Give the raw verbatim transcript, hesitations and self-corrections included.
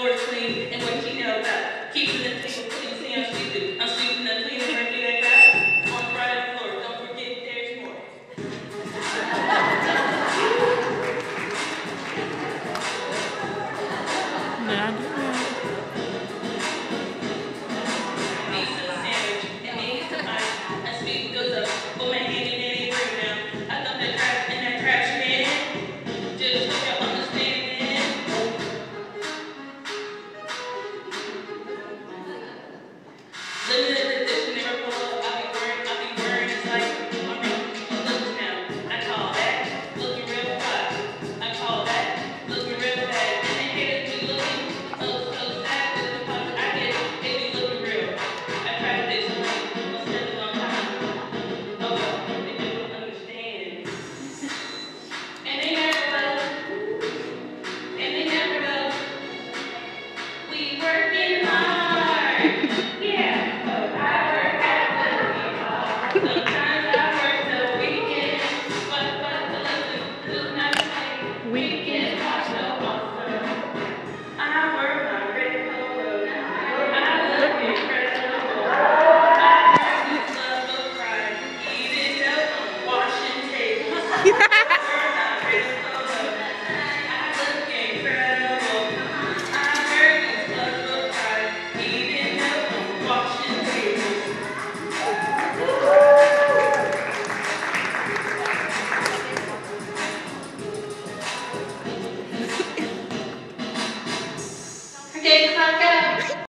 floor is clean, and what she knows about keeping the table clean. See, I'm sweeping, I'm sweeping the cleaning her through that grass on Friday floor. Don't forget there's more. Nah, nah. Pizza, sandwich, and maybe some ice. And sweep goes up, put my hand in any room now. I thought that trash in that trash can. Just hope y'all understand. Living in the dish never pull up. I be worried, I be worried. It's like I'm making looks now. I call that looking real fly. I call that looking real bad. And they haters be looking so so sad. Cause the pops I get, they be looking real. I try to fix them, but spend a long time. Oh well, they just don't understand. And they never will. And they never will. We working hard.